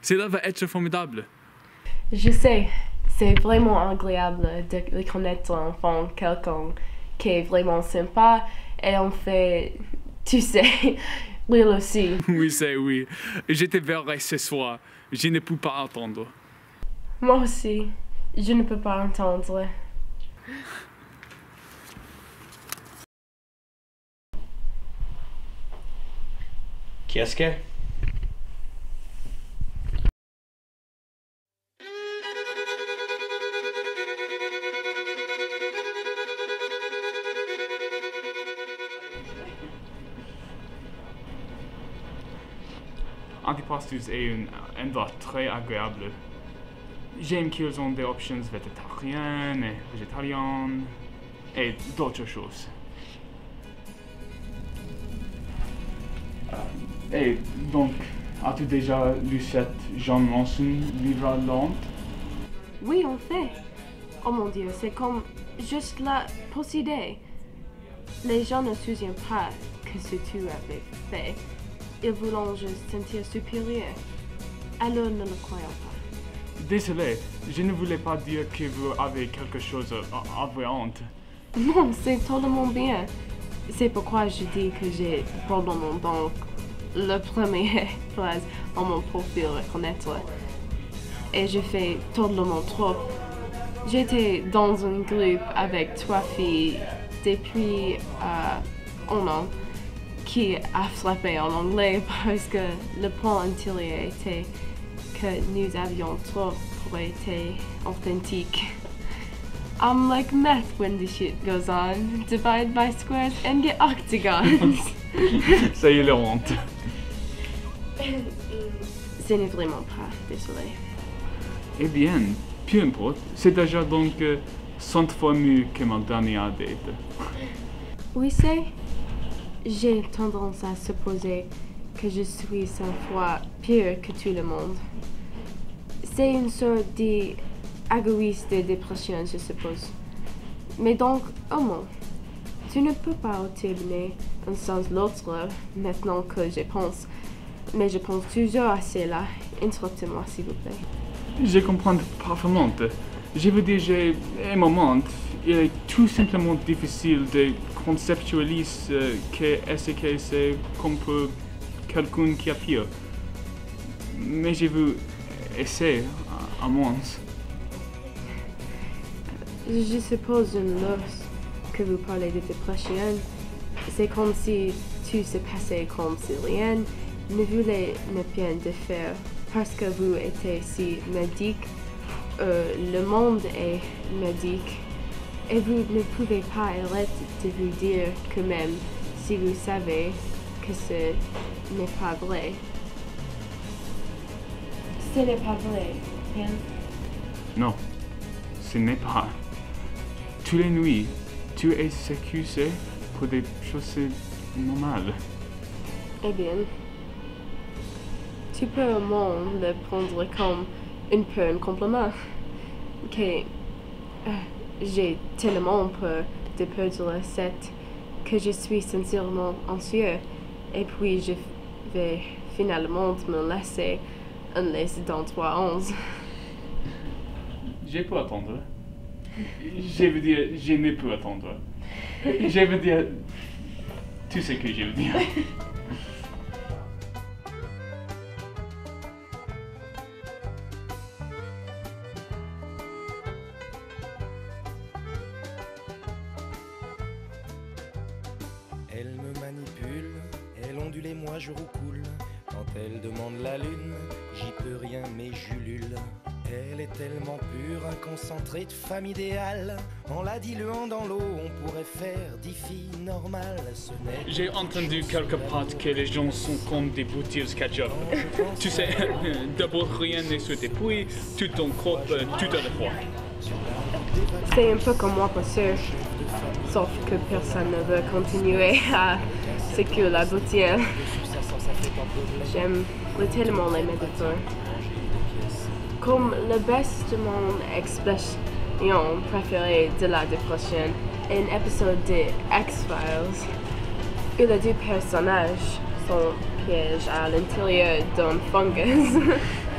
Cela va être formidable. Je sais, c'est vraiment agréable de connaître enfin quelqu'un qui est vraiment sympa et on fait, tu sais, rire aussi. Oui, c'est oui. Je te verrai ce soir. Je ne peux pas attendre. Moi aussi, je ne peux pas entendre. Qu'est-ce que? Antipastus est un endroit très agréable. J'aime qu'ils ont des options végétariennes et végétariennes et d'autres choses. Et donc, as-tu déjà lu cette John Ronson livre lent? Oui, en fait. Oh mon Dieu, c'est comme juste la posséder. Les gens ne se souviennent pas que ce que tu avais fait. Ils voulaient juste sentir supérieur. Alors ne le croyons pas. Désolé, je ne voulais pas dire que vous avez quelque chose à honte. Non, c'est totalement bien. C'est pourquoi je dis que j'ai probablement donc la première phrase en mon profil reconnaître. Et je fais totalement trop. J'étais dans un groupe avec 3 filles depuis un an qui a flippé en anglais parce que le point intérieur était que nous avions trop pour être authentiques. I'm like meth when the shit goes on. Divide by squares and get octagons. Ça y est, la honte. Ce n'est vraiment pas, désolé. Eh bien, peu importe, c'est déjà donc 100 fois mieux que ma dernière date. Oui, c'est. J'ai tendance à supposer que je suis 100 fois pire que tout le monde. C'est une sorte d'égoïste de dépression, je suppose. Mais donc, au moins, tu ne peux pas terminer un sens l'autre maintenant que je pense. Mais je pense toujours à cela. Interruptez-moi, s'il vous plaît. Je comprends parfaitement. Je veux dire, j'ai un moment, il est tout simplement difficile de conceptualiser qu'est-ce que c'est comme pour quelqu'un qui a pire. Mais je veux essayer, à moins. Je suppose que vous parlez de dépression. C'est comme si tout se passait comme si rien ne voulait ne bien de faire parce que vous êtes si médique. Le monde est médique et vous ne pouvez pas arrêter de vous dire que même si vous savez que ce n'est pas vrai. Ce n'est pas vrai, hein? Non, ce n'est pas. Toutes les nuits, tu es accusé pour des choses normales. Eh bien, tu peux au moins le prendre comme un compliment. Que j'ai tellement peur de perdre cette que je suis sincèrement anxieux. Et puis je vais finalement me laisser un laisse dans 3-11. Je peux attendre. Je veux dire, je ne peux attendre. Je veux dire, tu sais que je veux dire. Elle me manipule, elle ondule et moi je roucoule. Quand elle demande la lune, j'y peux rien mais j'ulule. Elle est tellement pure, un concentré de femme idéale. En la diluant dans l'eau, on pourrait faire 10 filles normales. Ce n'est J'ai entendu quelque part que les gens sont comme des bouteilles ketchup. Tu sais, d'abord rien n'est souhaité, puis tout ton corps tout à la fois. C'est un peu comme moi pour sûr. Sauf que personne ne veut continuer à sécuriser la bouteille. J'aime tellement les médecins. Comme le best de mon expression préférée de la dépression, un épisode de X-Files où les 2 personnages sont piégés à l'intérieur d'un fungus.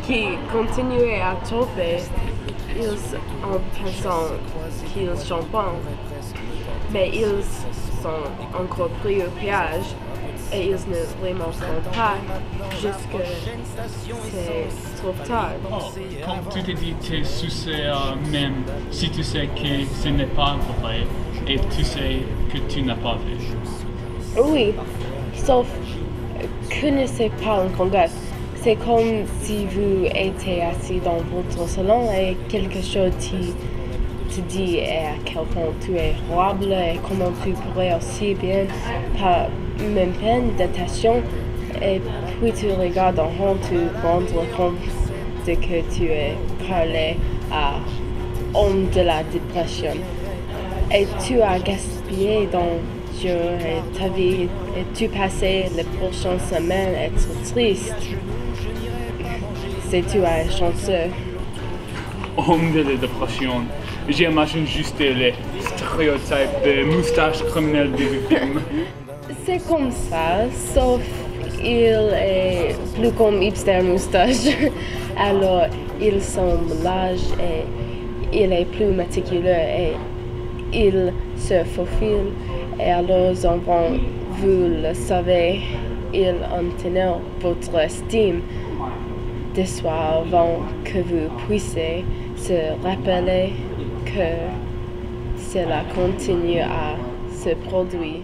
qui continuaient à tomber, ils en pensant qu'ils sont bons, mais ils sont encore pris au piège et ils ne les montrent pas jusque c'est trop tard. Oh, comme tu te dis, tu sais même si tu sais que ce n'est pas vrai et tu sais que tu n'as pas vu. Oui, sauf que ne c'est pas un combat. C'est comme si vous étiez assis dans votre salon et quelque chose te dit à quel point tu es horrible et comment tu pourrais aussi bien par même peine d'attention et puis tu regardes en haut, tu te rends compte de que tu es parlé à homme de la dépression et tu as gaspillé ton jour et ta vie et tu passais les prochaines semaines à être triste. C'est tu es chanceux. Homme de la dépression. J'imagine juste les stéréotypes de moustaches criminelles du film. C'est comme ça, sauf il est plus comme hipster moustache. Alors il semble l'âge et il est plus méticuleux et il se faufile. Et alors les enfants, vous le savez, ils entrent votre estime des soirs avant que vous puissiez se rappeler que cela continue à se produire.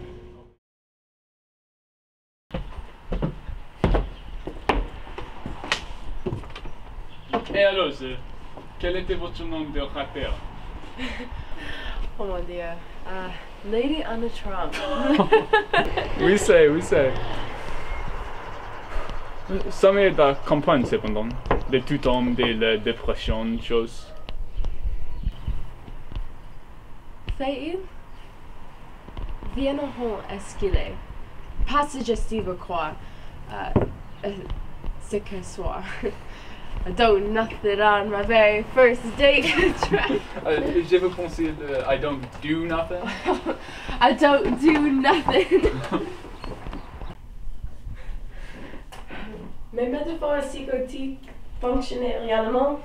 Et alors, quel était votre nom de rappeur? Oh mon Dieu, Lady Anna Trump. Oui, c'est. Ça m'aide à comprendre cependant, de tout homme, de la dépression, choses. Fait-il? Viens en esquiler. Pas suggestive quoi. Ce que soit. I don't nothing on my very first date. Je veux penser de I don't do nothing. I don't do nothing. Mes métaphores psychotiques fonctionnaient réellement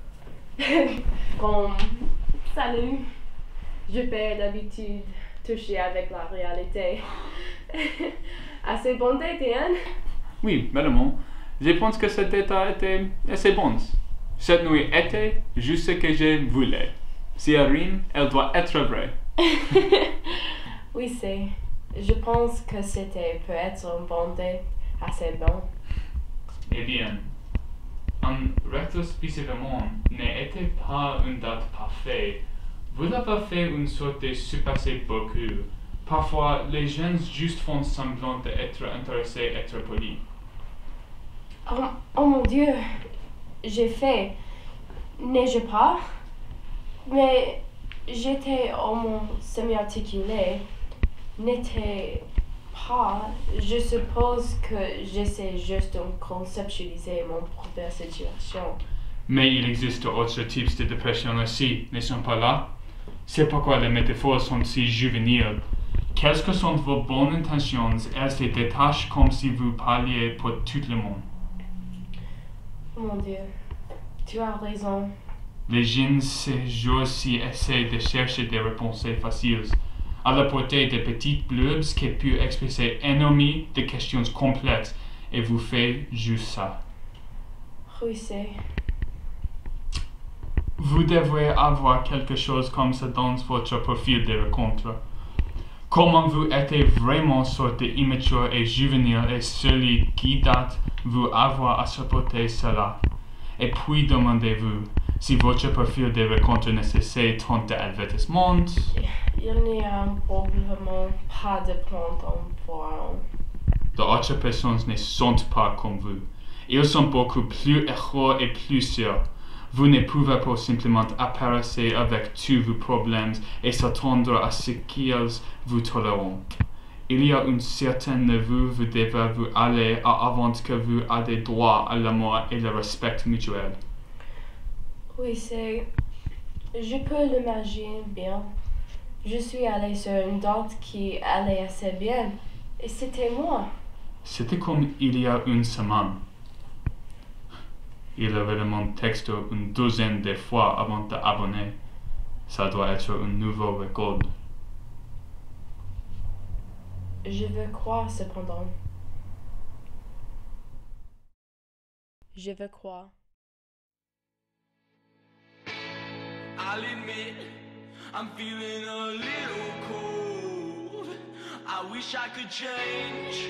comme salut. Je peux d'habitude toucher avec la réalité. Assez bon Étienne? Oui, vraiment. Je pense que cette état était assez bon. Cette nuit était juste ce que je voulais. Si elle rime, elle doit être vraie. Oui, c'est. Je pense que c'était peut-être un bon date assez bon. Eh bien, en rétrospectivement, n'était pas une date parfaite. Vous avez fait une sorte de surpasser beaucoup. Parfois, les gens juste font semblant d'être intéressés, être polis. Oh mon Dieu, j'ai fait, n'ai-je pas? Mais j'étais au moins semi-articulé, n'était pas. Je suppose que j'essaie juste de conceptualiser mon propre situation. Mais il existe d'autres types de dépression aussi, ne sont pas là? C'est pourquoi les métaphores sont si juvéniles. Quelles que sont vos bonnes intentions, elles se détachent comme si vous parliez pour tout le monde. Mon Dieu, tu as raison. Les gens ces jours-ci essaient de chercher des réponses faciles, à la portée de petites blurbs qui peuvent expresser énormément de questions complètes, et vous faites juste ça. Oui, c'est. Vous devrez avoir quelque chose comme ça dans votre profil de rencontre. Comment vous êtes vraiment sorte immature et juvénile et celui qui date vous avoir à supporter cela. Et puis demandez-vous si votre profil de rencontre nécessite tant d'avertissement. Il n'y a probablement pas de plan d'emploi. D'autres personnes ne sont pas comme vous. Ils sont beaucoup plus heureux et plus sûrs. Vous ne pouvez pas simplement apparaître avec tous vos problèmes et s'attendre à ce qu'ils vous tolèrent. Il y a un certain niveau vous devez vous aller avant que vous ayez droit à l'amour et le respect mutuel. Oui, c'est. Je peux l'imaginer bien. Je suis allée sur une date qui allait assez bien. Et c'était moi. C'était comme il y a une semaine. il avait mon texte une douzaine de fois avant d'abonner. Ça doit être un nouveau record. Je veux croire cependant. Je veux croire. I'll admit, I'm feeling a little cold. I wish I could change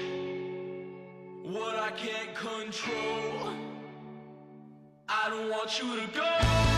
what I can't control. I don't want you to go.